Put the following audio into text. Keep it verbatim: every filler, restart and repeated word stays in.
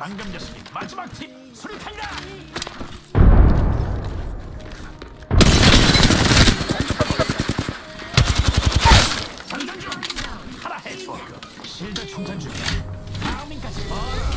방금 녀석이 마지막 팀 수류탄이다. 장전 중. 하나 해치웠고 실드 충전 중이야. 다음인까지.